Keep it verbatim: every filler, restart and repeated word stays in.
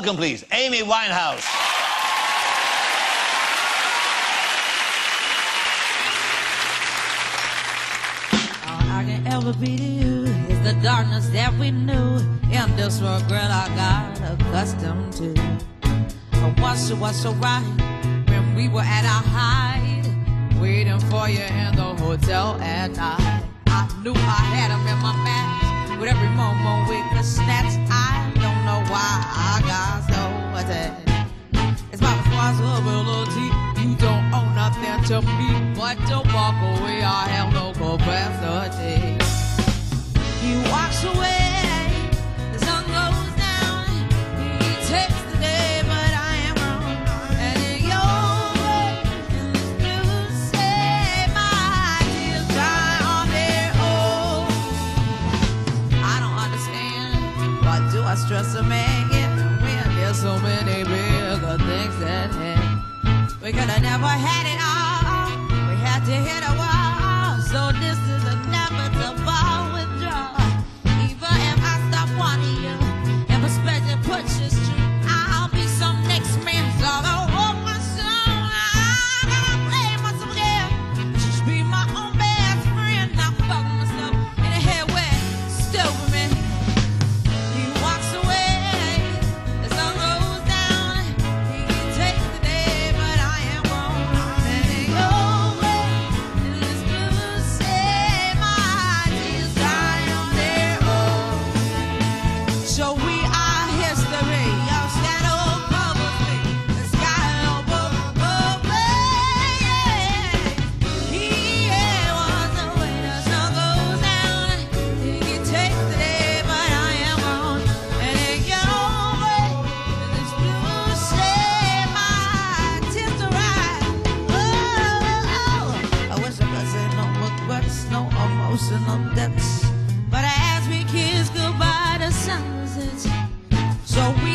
Welcome, please, Amy Winehouse. All I can ever be to you is the darkness that we knew, and this regret I got accustomed to. Once it was so right when we were at our height, waiting for you in the hotel at night. I knew I had him in my match, with every moment we could snatch. I don't know why I got so attached. It's my responsibility. You don't owe nothing to me but to walk away. I have no capacity. He walks away. Stress a man when there's so many bigger things at hand. We could have never had it all. We had to hit a wall. So this is inevitable withdrawal. Even if I stop wanting you, and perspective pushes true, I'll be some next man's dog. I'll hold my song. I gotta play myself again. Just be my own best friend. Not fuck myself in the head where stupid man. Emotional depths, but as we kiss goodbye to sunsets, so we